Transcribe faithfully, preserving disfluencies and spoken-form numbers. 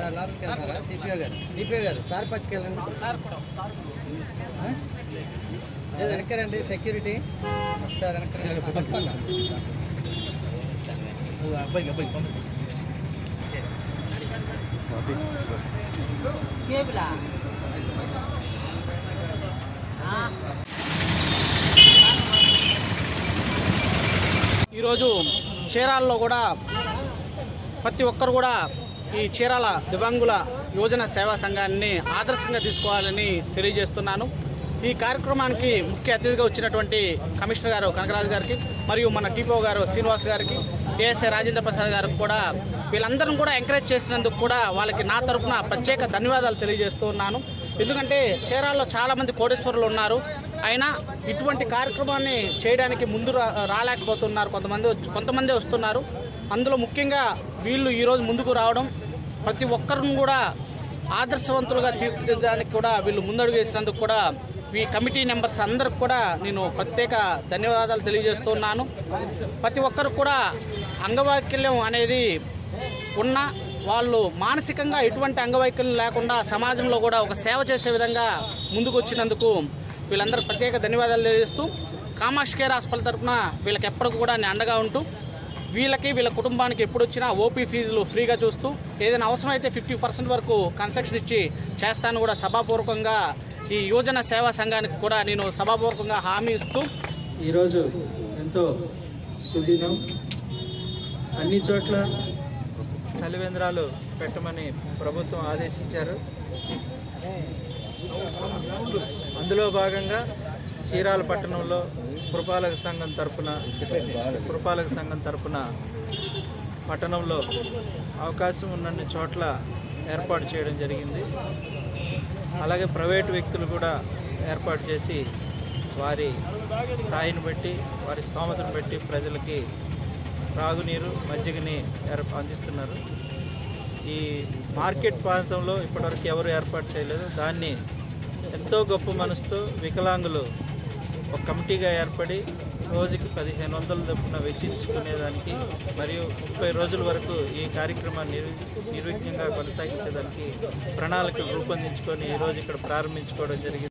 Sir లోపలికి వెళ్తారా? DPO గారు డిపిఓ గారు సార్ పట్టుకెళ్ళండి. వెనకరండి సెక్యూరిటీ ఒకసారి వెనకరండి పట్టుకోండి. ఈరోజు చీరాలలో కూడా ప్రతి ఒక్కరు కూడా ఈ చీరాల దివ్యాంగుల యువజన సేవా సంఘాన్ని ఆదర్శంగా తీసుకోవాలని తెలియజేస్తున్నాను. ఈ కార్యక్రమానికి ముఖ్య అతిథిగా వచ్చినటువంటి కమిషనర్ గారు కనకరాజు గారికి మరియు మన టీపీఓ గారు శ్రీనివాస్ గారికి, ఏఎస్ఐ రాజేంద్ర ప్రసాద్ గారికి కూడా వీళ్ళందరం కూడా ఎంకరేజ్ చేసినందుకు కూడా వాళ్ళకి నా తరఫున ప్రత్యేక ధన్యవాదాలు తెలియజేస్తూ ఉన్నాను. ఎందుకంటే చీరాలలో చాలామంది కోటేశ్వరులు ఉన్నారు, అయినా ఇటువంటి కార్యక్రమాన్ని చేయడానికి ముందు రాలేకపోతున్నారు. కొంతమంది కొంతమంది వస్తున్నారు. అందులో ముఖ్యంగా వీళ్ళు ఈరోజు ముందుకు రావడం, ప్రతి ఒక్కరిని కూడా ఆదర్శవంతులుగా తీర్చిదిద్దడానికి కూడా వీళ్ళు ముందడుగు వేసినందుకు కూడా ఈ కమిటీ మెంబర్స్ అందరికి కూడా నేను ప్రత్యేక ధన్యవాదాలు తెలియజేస్తున్నాను. ప్రతి ఒక్కరు కూడా అంగవైకల్యం అనేది ఉన్న వాళ్ళు మానసికంగా ఎటువంటి అంగవైకల్యం లేకుండా సమాజంలో కూడా ఒక సేవ చేసే విధంగా ముందుకు వచ్చినందుకు వీళ్ళందరూ ప్రత్యేక ధన్యవాదాలు తెలియజేస్తూ, కామాక్షి కేర్ హాస్పిటల్ తరఫున వీళ్ళకి ఎప్పటికీ కూడా నేను అండగా ఉంటూ వీళ్ళకి వీళ్ళ కుటుంబానికి ఎప్పుడు వచ్చినా ఓపీ ఫీజులు ఫ్రీగా చూస్తూ ఏదైనా అవసరమైతే ఫిఫ్టీ పర్సెంట్ వరకు కన్సెషన్ ఇచ్చి చేస్తాను కూడా సభాపూర్వకంగా ఈ యువజన సేవా సంఘానికి కూడా నేను సభాపూర్వకంగా హామీ ఇస్తూ, ఈరోజు ఎంతో సుదినం. అన్ని చోట్ల చలివేంద్రాలు పెట్టమని ప్రభుత్వం ఆదేశించారు. అందులో భాగంగా చీరాల పట్టణంలో పురపాలక సంఘం తరఫున పురపాలక సంఘం తరఫున పట్టణంలో అవకాశం ఉన్నన్ని చోట్ల ఏర్పాటు చేయడం జరిగింది. అలాగే ప్రైవేటు వ్యక్తులు కూడా ఏర్పాటు చేసి వారి స్థాయిని బట్టి వారి స్తోమతను బట్టి ప్రజలకి త్రాగునీరు మజ్జిగని అందిస్తున్నారు. ఈ మార్కెట్ ప్రాంతంలో ఇప్పటివరకు ఎవరు ఏర్పాటు చేయలేదు. దాన్ని ఎంతో గొప్ప మనసుతో వికలాంగులు ఒక కమిటీగా ఏర్పడి రోజుకి పదిహేను వందల చొప్పున వెచ్చించుకునేదానికి మరియు ముప్పై రోజుల వరకు ఈ కార్యక్రమాన్ని నిర్విఘ్నంగా కొనసాగించేదానికి ప్రణాళికలు రూపొందించుకొని ఈరోజు ఇక్కడ ప్రారంభించుకోవడం జరిగింది.